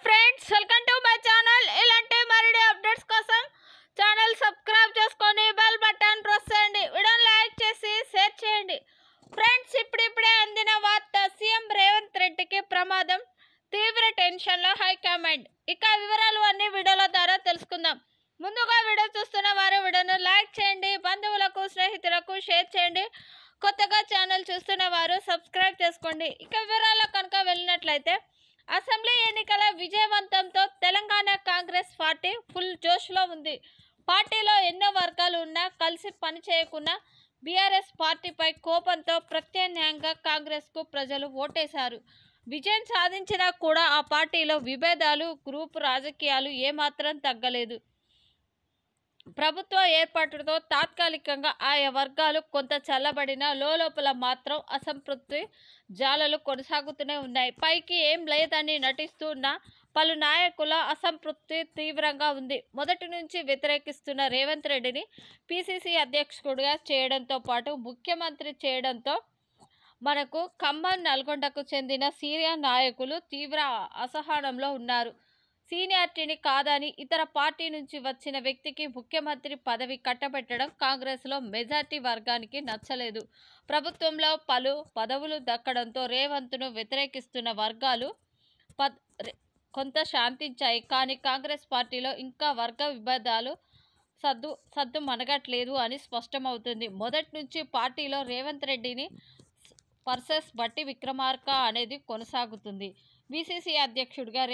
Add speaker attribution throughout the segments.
Speaker 1: Friends, welcome to my channel. ఇలాంటి మరిన్ని updates కోసం ఛానల్ సబ్స్క్రైబ్ చేసుకొని బెల్ బటన్ ప్రెస్ చేయండి. వీడియోని లైక్ చేసి షేర్ చేయండి. ఫ్రెండ్స్, ఇప్పుడే అందిన వార్త, సీఎం రేవంత్ రెడ్డికి ప్రమాదం, తీవ్ర టెన్షన్లో హైకమాండ్. ఇక వివరాలు అన్ని వీడియోల ద్వారా తెలుసుకుందాం. ముందుగా వీడియో చూస్తున్న వారు వీడియోను లైక్ చేయండి, బంధువులకు స్నేహితులకు షేర్ చేయండి. కొత్తగా ఛానల్ చూస్తున్న వారు సబ్స్క్రైబ్ చేసుకోండి. ఇక వివరాలు కనుక వెళ్ళినట్లయితే, అసెంబ్లీ ఎన్నికల విజయవంతంతో తెలంగాణ కాంగ్రెస్ పార్టీ ఫుల్ జోష్లో ఉంది. పార్టీలో ఎన్నో వర్గాలు ఉన్నా కలిసి పనిచేయకున్నా బీఆర్ఎస్ పార్టీపై కోపంతో ప్రత్యామ్నాయంగా కాంగ్రెస్కు ప్రజలు ఓటేశారు. విజయం సాధించినా కూడా ఆ పార్టీలో విభేదాలు, గ్రూపు రాజకీయాలు ఏమాత్రం తగ్గలేదు. ప్రభుత్వ ఏర్పాటుతో తాత్కాలికంగా ఆయా వర్గాలు కొంత చల్లబడిన లోపల మాత్రం అసంతృప్తి జ్వాలలు కొనసాగుతూనే ఉన్నాయి. పైకి ఏం లేదని నటిస్తున్న పలు నాయకుల అసంతృప్తి తీవ్రంగా ఉంది. మొదటి నుంచి వ్యతిరేకిస్తున్న రేవంత్ రెడ్డిని పిసిసి అధ్యక్షుడిగా చేయడంతో పాటు ముఖ్యమంత్రి చేయడంతో మనకు ఖమ్మం, నల్గొండకు చెందిన సీనియర్ నాయకులు తీవ్ర అసహనంలో ఉన్నారు. సీనియారిటీని కాదని ఇతర పార్టీ నుంచి వచ్చిన వ్యక్తికి ముఖ్యమంత్రి పదవి కట్టబెట్టడం కాంగ్రెస్లో మెజార్టీ వర్గానికి నచ్చలేదు. ప్రభుత్వంలో పలు పదవులు దక్కడంతో రేవంత్ను వ్యతిరేకిస్తున్న వర్గాలు కొంత శాంతించాయి. కానీ కాంగ్రెస్ పార్టీలో ఇంకా వర్గ విభేదాలు సద్దు మనగట్లేదు అని స్పష్టమవుతుంది. మొదటి నుంచి పార్టీలో రేవంత్ రెడ్డిని వర్సెస్ బట్టి విక్రమార్క అనేది కొనసాగుతుంది. వీసీసీ అధ్యక్షుడిగా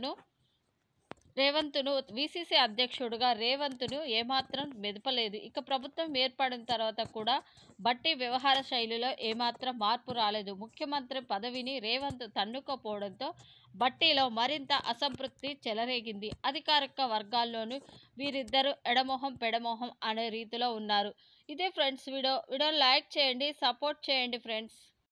Speaker 1: రేవంత్ను ఏమాత్రం మెదపలేదు. ఇక ప్రభుత్వం ఏర్పడిన తర్వాత కూడా బట్టి వ్యవహార శైలిలో ఏమాత్రం మార్పు రాలేదు. ముఖ్యమంత్రి పదవిని రేవంత్ తన్నుకోపోవడంతో బట్టిలో మరింత అసంతృప్తి చెలరేగింది. అధికారిక వర్గాల్లోనూ వీరిద్దరూ ఎడమొహం పెడమొహం అనే రీతిలో ఉన్నారు. ఇదే ఫ్రెండ్స్ వీడియో లైక్ చేయండి, సపోర్ట్ చేయండి ఫ్రెండ్స్.